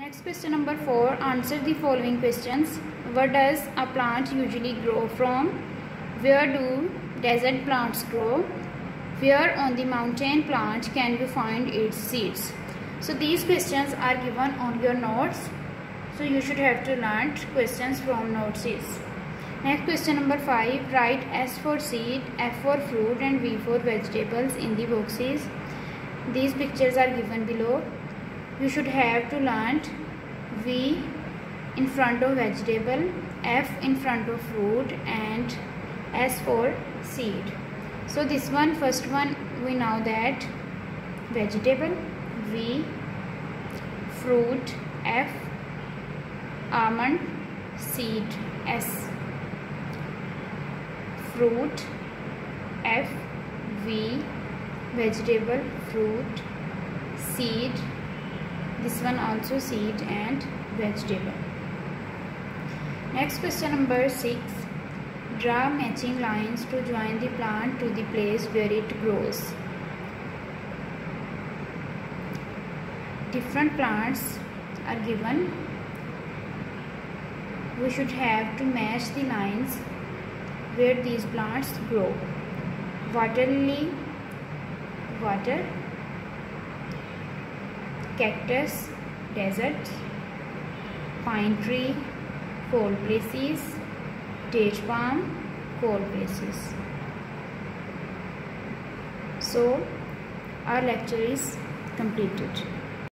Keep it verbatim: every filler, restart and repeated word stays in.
Next, question number four. Answer the following questions. What does a plant usually grow from? Where do desert plants grow? Where on the mountain plant can we find its seeds? So these questions are given on your notes. So you should have to learn questions from notes. Next, question number five. Write S for seed, F for fruit and V for vegetables in the boxes. These pictures are given below. You should have to learn V in front of vegetable, F in front of fruit and S for seed. So this one, first one, we know that vegetable, V, fruit, F, almond, seed, S. Fruit, F, V, vegetable, fruit, seed. This one also seed and vegetable. Next, question number six. Draw matching lines to join the plant to the place where it grows. Different plants are given. We should have to match the lines where these plants grow. Water lily, water. Cactus, desert. Pine tree, cold places. Date palm, cold places. So our lecture is completed.